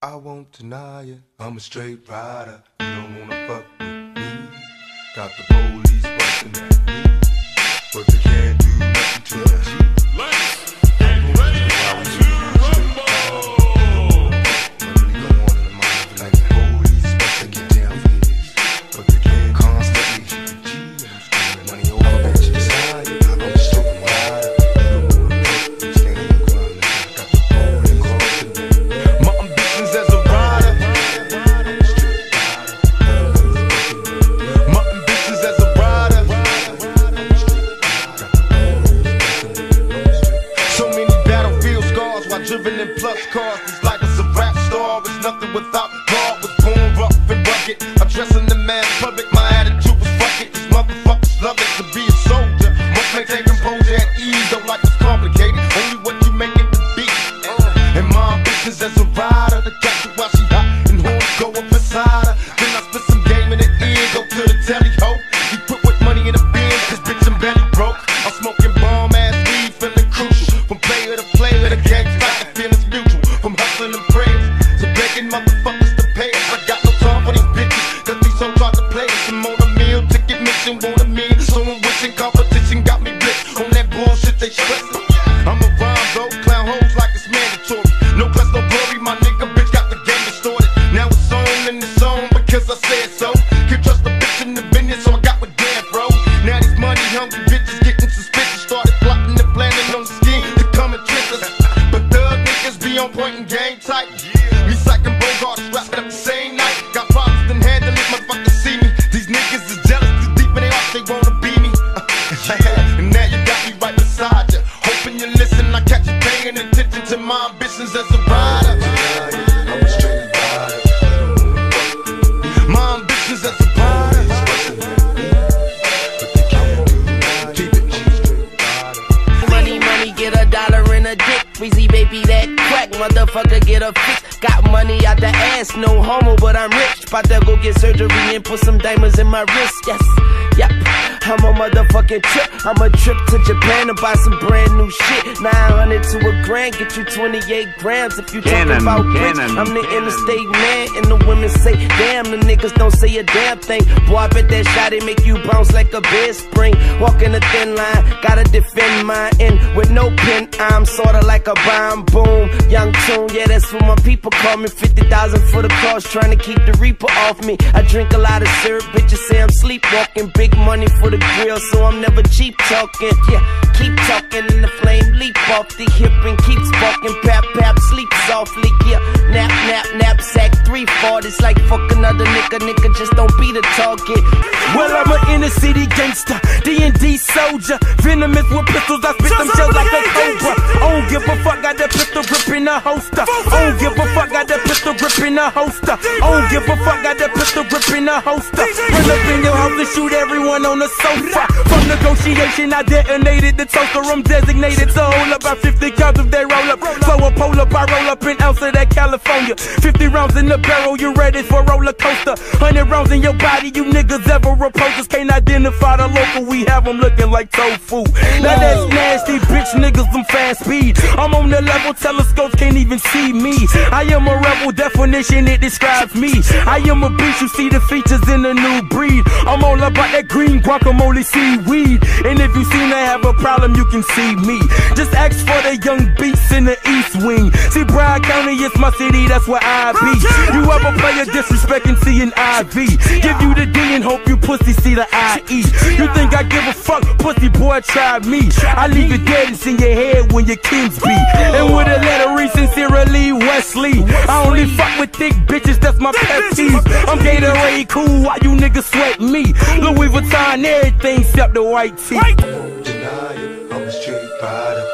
I won't deny it, I'm a straight rider. You don't wanna fuck with me. Got the police bustin' at me, but they can't do nothing to the G. Driven in plus cars, these life is a rap star. It's nothing without God. Was born rough and rugged. I dress in the mass public, my attitude was fuck it. These motherfuckers love it to be a soldier. Must maintain composure at ease, though life is complicated. Only what you make it to be. And my ambitions as a rider, to catch her while she hot and horns go up inside her. Then I spit some game in the ear, go to the telly ho. He put with money in the bin, cause bitch I'm belly broke. I'm smoking bomb ass weed, feeling crucial. From player to player, the gang fight, feelings mutual. From hustling and prayers to begging motherfuckers to pay us. I got no time for these bitches, cause these hoes try to play us. I'm on a meal, ticket mission, want a meal. So I'm wishing competition got me blitzed on that bullshit they stressing. I'm a rhyme though, clown hoes like it's mandatory. No plus no glory, my nigga bitch got the game distorted. Now it's on and it's on because I said so. Can't trust a bitch in the business, so I got with damn bro. Now these money hungry bitches getting suspicious. Started plotting and planning on the scheme to come and trick us. But thug niggas be on point and game tight. Me psyching Bogart, strapped up the same night. Got problems, then handle it, motherfuckers see me. These niggas is jealous, cause deep in their hearts they wanna be me. And now you got me right beside you. Hoping you listen, I catch you paying attention to my ambitions as a rider. I'm a straight rider. My ambitions as a rider. Money, money, get a dollar in a dick. Breezy baby, that crack, motherfucker, get a fix. Got money out the ass, no homo, but I'm rich. About to go get surgery and put some diamonds in my wrist, yes, yep. I'm a motherfucking trip. I'm a trip to Japan to buy some brand new shit. 900 to a grand, get you 28 grams. If you talking about bricks, I'm the interstate man. And the women say, damn, the niggas don't say a damn thing. Boy, I bet that shot it make you bounce like a bed spring. Walking a thin line, gotta defend mine. And with no pen, I'm sorta like a bomb boom. Young tune, yeah, that's what my people call me. 50,000 for the cost, trying to keep the reaper off me. I drink a lot of syrup, bitches say I'm sleepwalking. Big money for the grill, so I'm never cheap talking. Yeah, keep talking and the flame leap off the hip and keep sparking. Pap, pap, sleep softly. Yeah, nap, nap, knapsack 3/4. It's like fuck another nigga, just don't be the target. Well, I'm a inner city gangster, D&D soldier, venomous with pistols. I spit them shells like a cobra. I don't give a fuck, got the pistol grip in the holster. I don't give a fuck, got the pistol grip in the holster. I don't give a fuck, got the pistol grip in the holster. Run up in your house and shoot everyone on the sofa. From negotiation, I detonated the toaster. I'm designated to hold about 50 counts if they roll up. So a pull up, I roll up in ounce of that California. 50 rounds in the barrel, you ready for a roller coaster. 100 rounds in your body, you niggas ever approach us. Can't identify the local, we have them looking like tofu. Now that's nasty, bitch niggas, I'm fast speed. I'm on the level, telescopes can't even see me. I am a rebel, definition, it describes me. I am a beast, you see the features in the new breed. I'm all about that green guacamole seaweed. And if you seem to have a problem, you can see me. Just ask for the young beasts in the east wing. See, Broward County is my city, that's where I be. You ever play a disrespect and see an IV? Give you the D and hope you pussy see the IE. You think I give a fuck? Pussy boy, try me. I leave you dead and in your head when your kids be. And with a letter read sincerely, Wesley. I only fuck with thick bitches, that's my pet peeve. I'm Gatorade cool, why you niggas sweat me? Louis Vuitton, everything except the white tee. Deny it, I'm a straight rider.